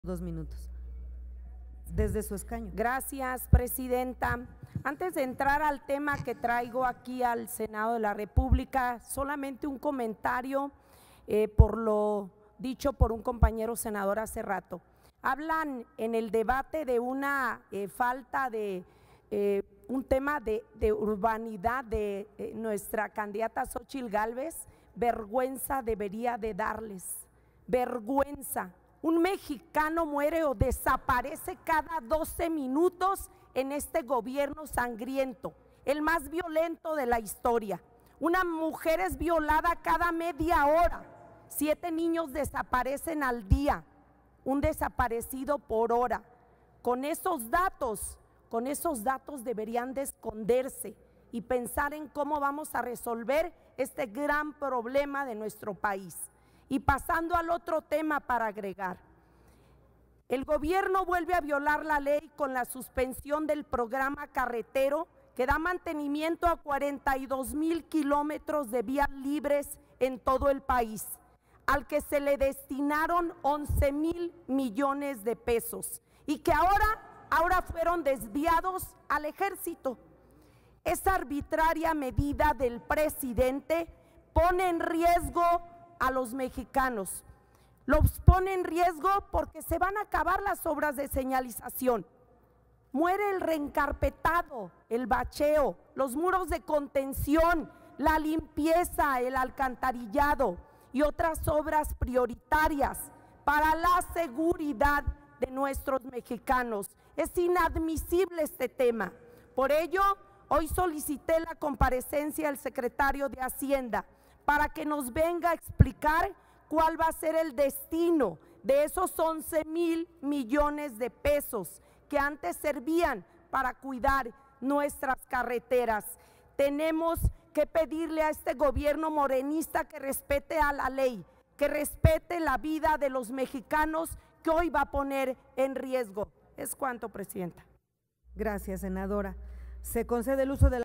2 minutos. Desde su escaño. Gracias, presidenta. Antes de entrar al tema que traigo aquí al Senado de la República, solamente un comentario por lo dicho por un compañero senador hace rato. Hablan en el debate de una falta de un tema de urbanidad de nuestra candidata Xóchitl Gálvez. Vergüenza debería de darles, vergüenza. Un mexicano muere o desaparece cada 12 minutos en este gobierno sangriento, el más violento de la historia. Una mujer es violada cada media hora, 7 niños desaparecen al día, un desaparecido por hora. Con esos datos deberían de esconderse y pensar en cómo vamos a resolver este gran problema de nuestro país. Y pasando al otro tema para agregar, el gobierno vuelve a violar la ley con la suspensión del programa carretero que da mantenimiento a 42,000 kilómetros de vías libres en todo el país, al que se le destinaron 11,000 millones de pesos y que ahora fueron desviados al ejército. Esa arbitraria medida del presidente pone en riesgo a los mexicanos, los pone en riesgo porque se van a acabar las obras de señalización. Muere el reencarpetado, el bacheo, los muros de contención, la limpieza, el alcantarillado y otras obras prioritarias para la seguridad de nuestros mexicanos. Es inadmisible este tema. Por ello, hoy solicité la comparecencia del secretario de Hacienda para que nos venga a explicar cuál va a ser el destino de esos 11,000 millones de pesos que antes servían para cuidar nuestras carreteras. Tenemos que pedirle a este gobierno morenista que respete a la ley, que respete la vida de los mexicanos que hoy va a poner en riesgo. Es cuanto, presidenta. Gracias, senadora. Se concede el uso de la